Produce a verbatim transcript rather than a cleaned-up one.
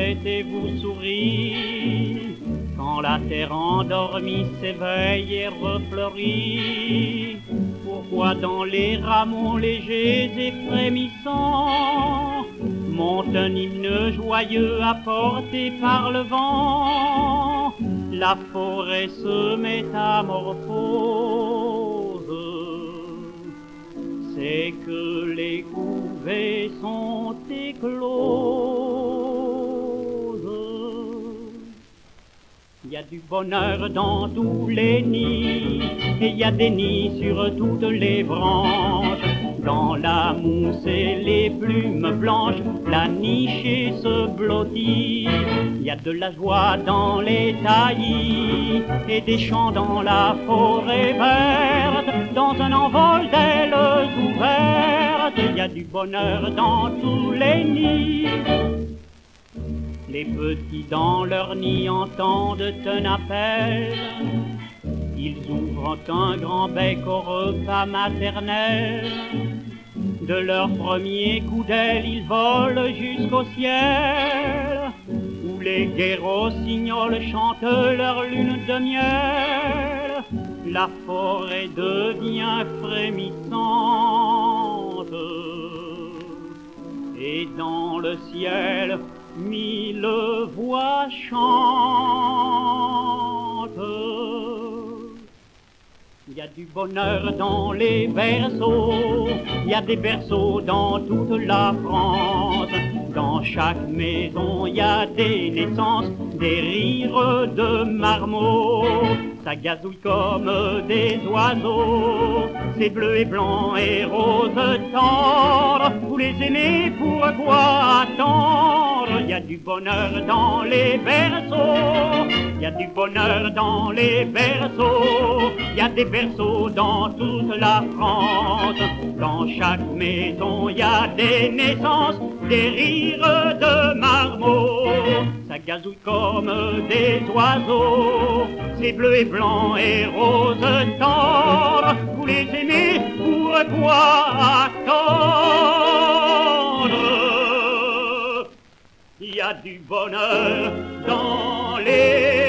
souhaite et vous sourit, quand la terre endormie s'éveille et refleurit. Pourquoi dans les rameaux légers et frémissants monte un hymne joyeux apporté par le vent? La forêt se métamorphose, c'est que les couvées sont écloses. Il y a du bonheur dans tous les nids, et il y a des nids sur toutes les branches. Dans la mousse et les plumes blanches, la nichée se blottit. Il y a de la joie dans les taillis, et des chants dans la forêt verte. Dans un envol d'ailes ouvertes, il y a du bonheur dans tous les nids. Les petits dans leur nid entendent un appel. Ils ouvrent un grand bec au repas maternel. De leur premier coup d'aile, ils volent jusqu'au ciel, où les gai rossignols chantent leur lune de miel. La forêt devient frémissante, et dans le ciel, mille voix chantent. Il y a du bonheur dans les berceaux, il y a des berceaux dans toute la France. Dans chaque maison, il y a des naissances, des rires de marmots. Ça gazouille comme des oiseaux, c'est bleu et blanc et rose tendre. Vous les aimez, pourquoi attendre? Il y a du bonheur dans les berceaux, il y a du bonheur dans les berceaux, il y a des berceaux dans toute la France. Dans chaque maison, il y a des naissances, des rires de marmots. Ça gazouille comme des oiseaux, c'est bleu et blanc et rose tendre. Vous les aimez, pourquoi attendre? Il y a du bonheur dans les